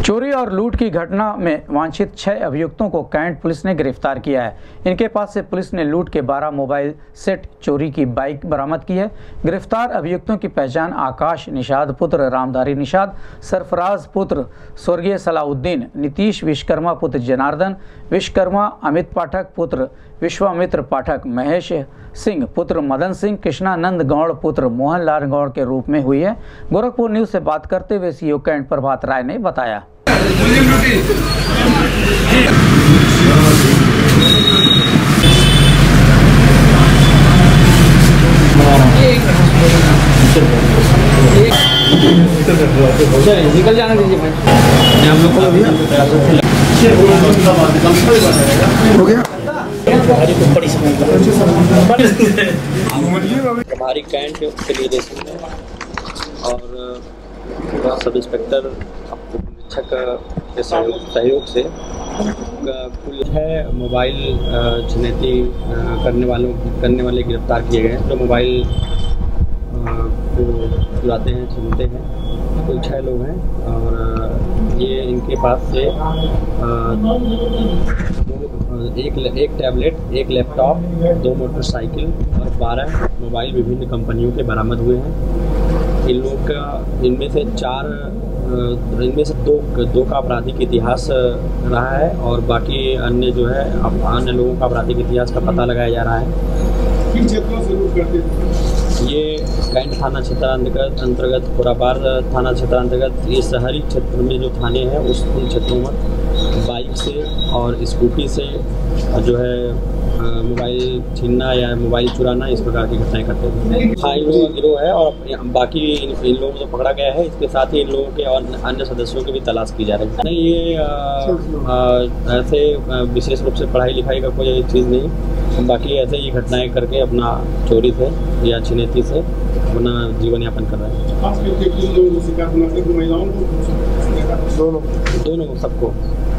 चोरी और लूट की घटना में वांछित 6 अभियुक्तों को कैंट पुलिस ने गिरफ्तार किया है। इनके पास से पुलिस ने लूट के 12 मोबाइल सेट, चोरी की बाइक बरामद की है। गिरफ्तार अभियुक्तों की पहचान आकाश निषाद पुत्र रामधारी निषाद, सरफराज पुत्र स्वर्गीय सलाउद्दीन, नीतीश विश्वकर्मा पुत्र जनार्दन विश्वकर्मा, अमित पाठक पुत्र विश्वामित्र पाठक, महेश सिंह पुत्र मदन सिंह, कृष्णानंद गौड़ पुत्र मोहनलाल गौड़ के रूप में हुई है। गोरखपुर न्यूज से बात करते हुए सीओ कैंट प्रभात राय ने बताया। निकल जाने दीजिए भाई, हम लोग को हो गया। हमारी कैंट के निर्देशन में और सब इंस्पेक्टर निरीक्षक के सहयोग से कुल 6 मोबाइल छिनैती करने वाले गिरफ्तार किए गए हैं। जो मोबाइल को चुराते हैं, छीनते हैं, कुल 6 लोग हैं और ये इनके पास से एक टैबलेट, एक लैपटॉप, 2 मोटरसाइकिल और 12 मोबाइल विभिन्न कंपनियों के बरामद हुए हैं। इन लोग का इनमें से दो का आपराधिक इतिहास रहा है और बाकी अन्य जो है अन्य लोगों का आपराधिक इतिहास का पता लगाया जा रहा है। किन क्षेत्रों से लूट करते थे? ये कैंट थाना क्षेत्र अंतर्गत, खुरापार थाना क्षेत्र अंतर्गत, ये शहरी क्षेत्र में जो थाने हैं उस क्षेत्रों में बाइक से और स्कूटी से जो है मोबाइल छीनना या मोबाइल चुराना, इस प्रकार की घटनाएं करते हैं। हाँ, इन लोगों का गिरोह है और बाकी इन लोगों को पकड़ा गया है। इसके साथ ही इन लोगों के और अन्य सदस्यों की भी तलाश की जा रही है। नहीं, ये ऐसे विशेष रूप से पढ़ाई लिखाई का कोई चीज़ नहीं, बाकी ऐसे ही घटनाएं करके अपना चोरी से या छिनैती से अपना जीवन यापन कर रहे हैं। दोनों सबको।